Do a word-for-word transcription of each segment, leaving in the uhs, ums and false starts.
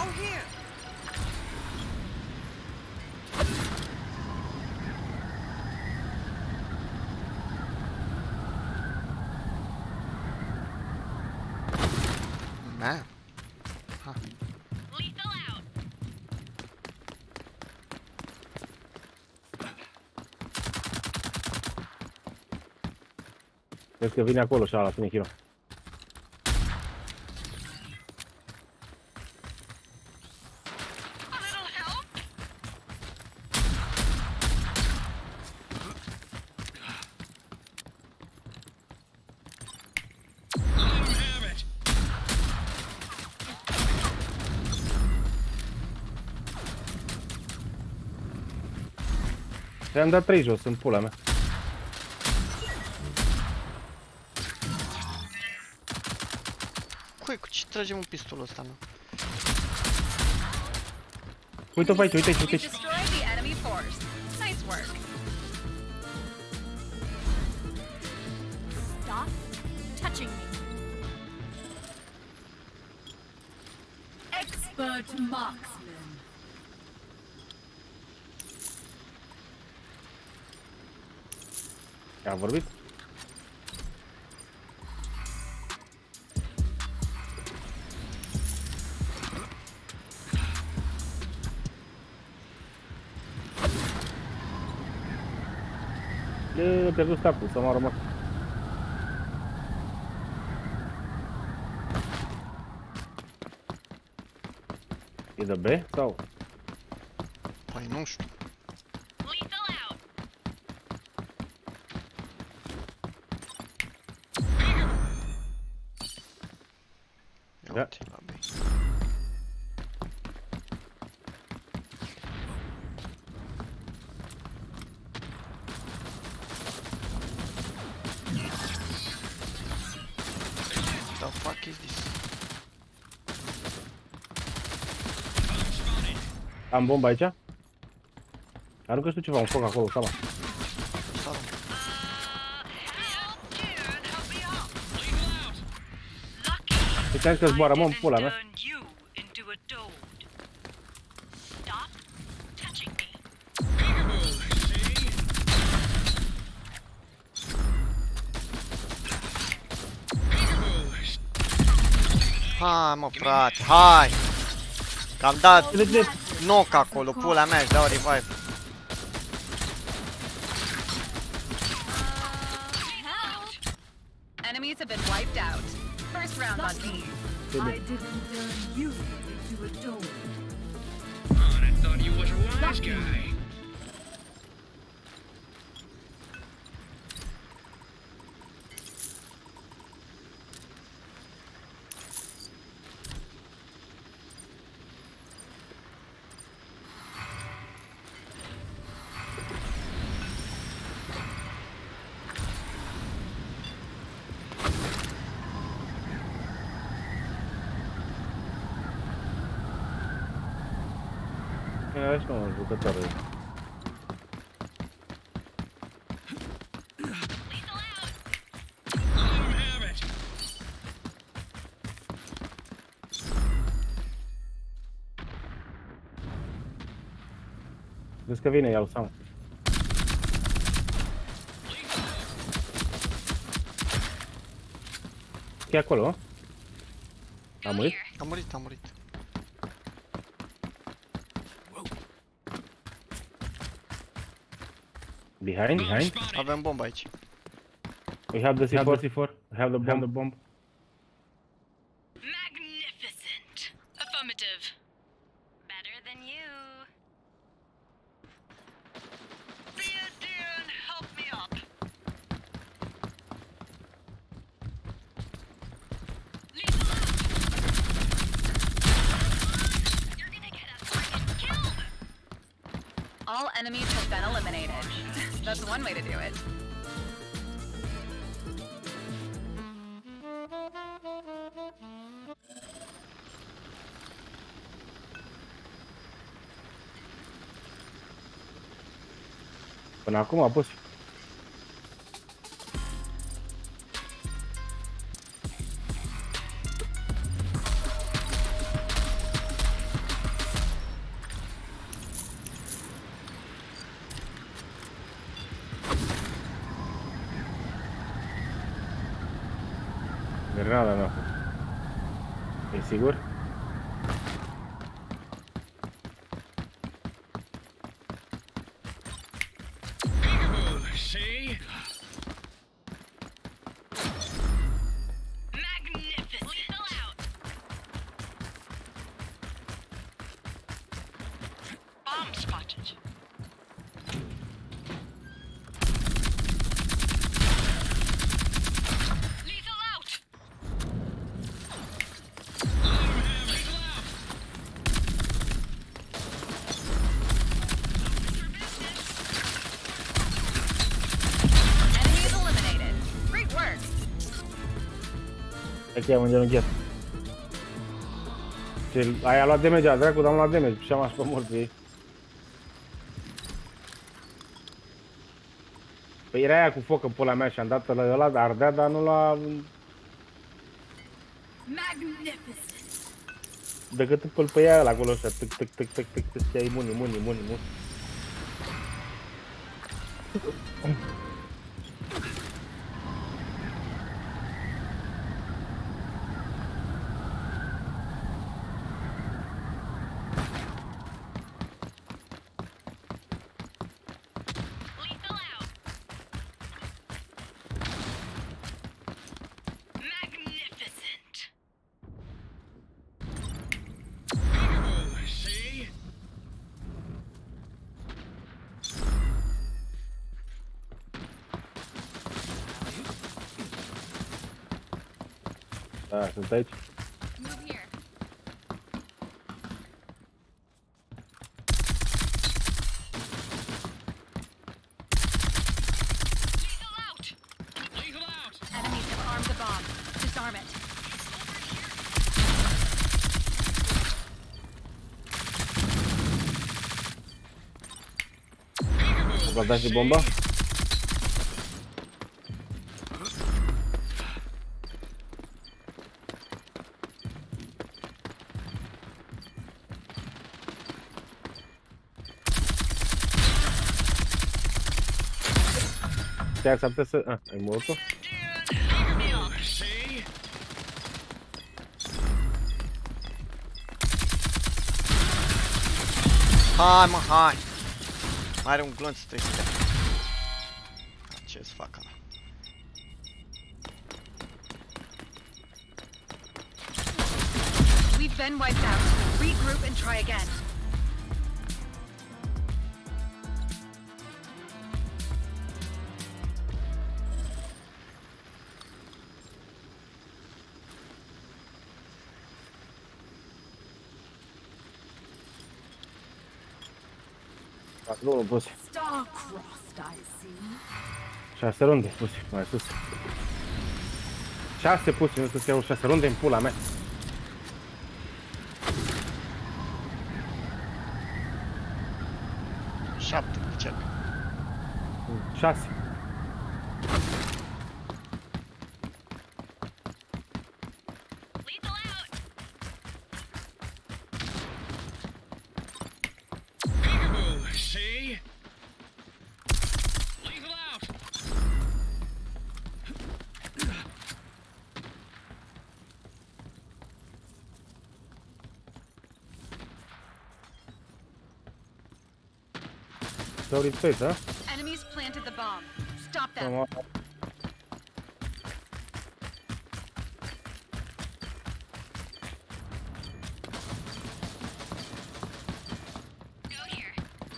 Man. Ha. Cred că vine acolo și ala, la tine, Hiro. I-am dat trei jos în pula mea. Cui, cu ce tragem un pistolul ăsta, mă? Uite-o pe aici, uite aici, uite aici. Stop touching me. Expert marksman. Am vorbit? E pierdut stacul, să mă rămas. E de B sau? Păi nu știu. Ia uite la B. The fuck is this? Am bomba aici? Aruncă și tu ceva, un foc acolo, Sama. Uite că zboară, mă, în pula mea. Hai, mă, frate, hai! Că am dat knock acolo, pula mea, își dau revive. Enemies have been wiped out. First round on me. I didn't turn you into a dome. Oh, I thought he was a wise guy. Era și un jucător. Vezi că vine, iau Sam. E acolo? A murit? A murit, a murit. Behind, behind. Avem bomba aici. We have the C four. We have the bomb. The bomb. Magnificent. Affirmative. Better than you. Be a dear and help me up. You're gonna get us freaking killed. All enemies have been eliminated. That's one way to do it. Până acum a pus. grenada mea. E sigur? See? Magnificent. Lethal out. Bomb spotted. Lethal out. Enemies eliminated. Great work. Hai că i-am îngenunchiat. Și aia a luat damage, a dracu, dar am luat damage și am așa pe mult pe ei. Păi era aia cu foc în pula mea și am dat la ăla, ardea, dar nu l-a... Magnificent. Decât îl păia ăla acolo ăștia, tic, tic, tic, tic, tic, tic, tic, imunii, imunii, imunii, imunii. Lethal out. Magnificent. See? Da, sunt aici. Move here. Lethal out. Lethal out! Enemies have armed the bomb. Disarm it. A plantat și bomba? Chiar s-ar putea să... Ah, ai murit-o? See? Hai mă, hai! Mai are un glonț trei sute. Ce-ți fac ăla? We've been wiped out. Regroup and try again. Nu, nu pus. Star-crossed, I see. Șase runde pus, mai sus. Șase pus, nu știu să iau șase runde în pula mea. Șapte cu cel. Șase. Lethal out. See? Lethal out! S-au respect, da? Enemies planted the bomb. Stop them. Am- Go here.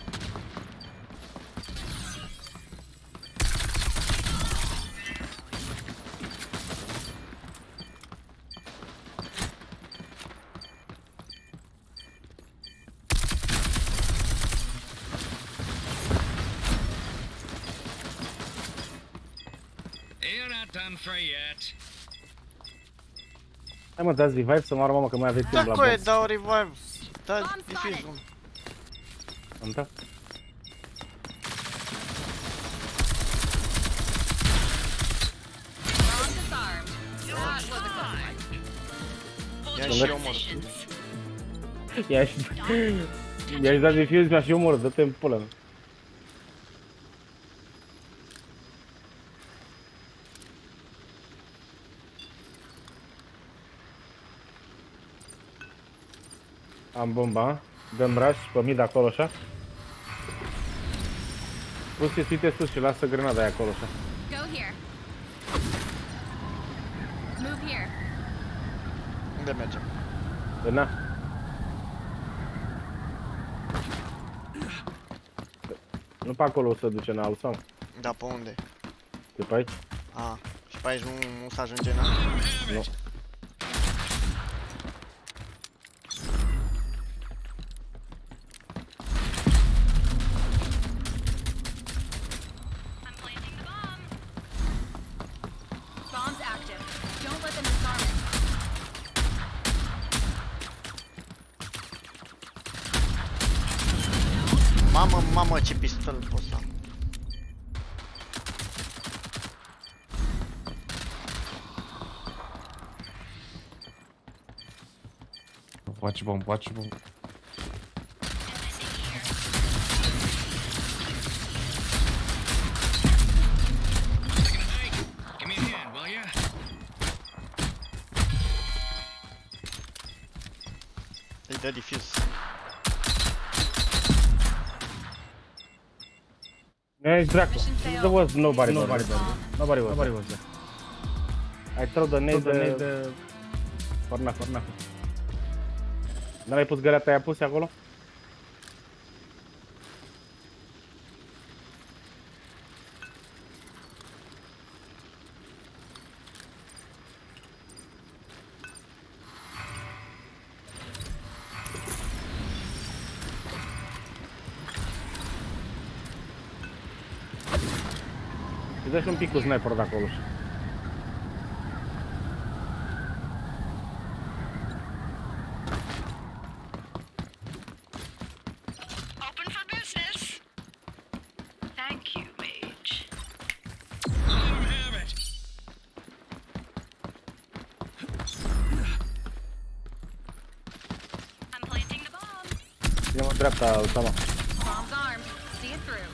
You're not done for yet. Hai mă, dați revive să moară mama că mai aveți timp Da, la coe, boss. dau revive. Da, Bomb defuse spotted. un. Am dat. Bomb disarmed. That was a close one. Ia și eu mor. I-aș... I-aș dat defuse, mi-aș și omorât, dă-te în pula mea. Am bomba. Dăm rush pe mid acolo așa. Pus-i uite sus și lasă grenada aia acolo așa. Go here. Move here. Unde mergem? Na. Nu pe acolo o să duce n-au sau? Da, pe unde? De pe aici? A, și pe aici nu, nu se ajunge n-a? Nu. I'm planting the bomb. Bomb's active. Don't let them disarm it. Mamă, mamă, ce pistol pot să am. Watch bomb, watch bomb. Give me a hand, will ya? Îi dă defuse. Ești dracu. Mission failed. There was nobody, nobody, Bomb. nobody was, nobody was there. I throw the nade, the nade, for nothing, for nothing. Dar ai pus găleata aia puse acolo? Îți dă și un pic cu sniper de acolo. Open for business. Thank you, mage. Have it. I'm planting the bomb. Ține-mă în dreapta, Usama. Bomb's armed. See it through.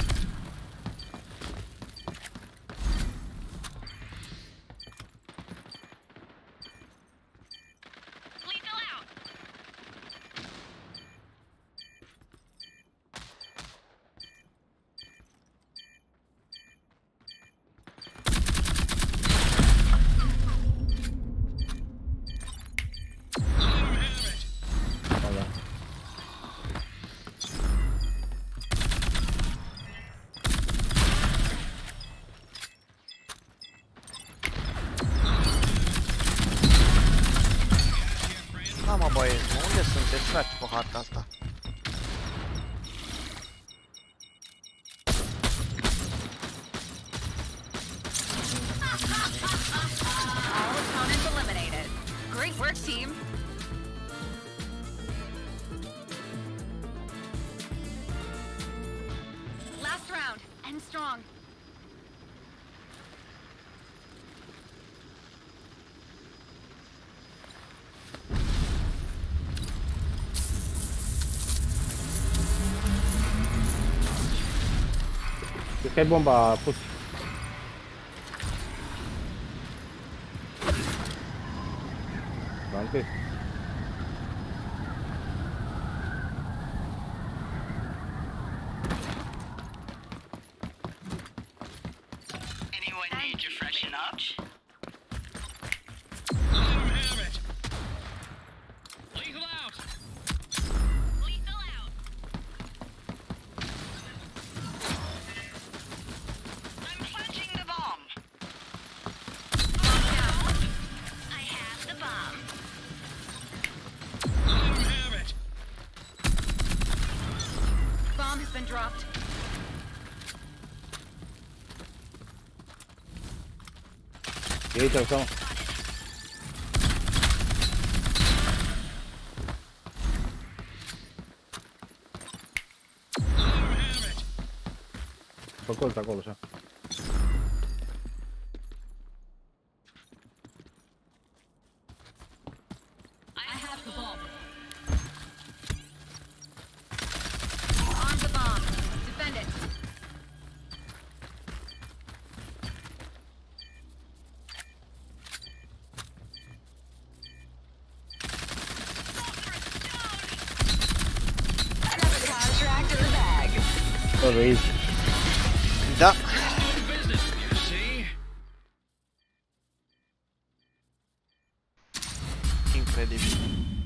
Lethal out. Ăla. Da, mă băieți, mă, unde sunteți, frate, pe harta asta? All opponents eliminated. Great work, team. Last round. End strong. Cred că ai bomba pus. Dante. Anyone need to freshen up? Have it. Lethal out. Lethal out. I'm planting the bomb. Bomb down. I have the bomb. Have it. Bomb has been dropped. E aici, Usama. Have it. Pe colț acolo, așa. I have the bomb. On the bomb. Defend it. Bă, vezi? Da. Business, you see? Incredibil.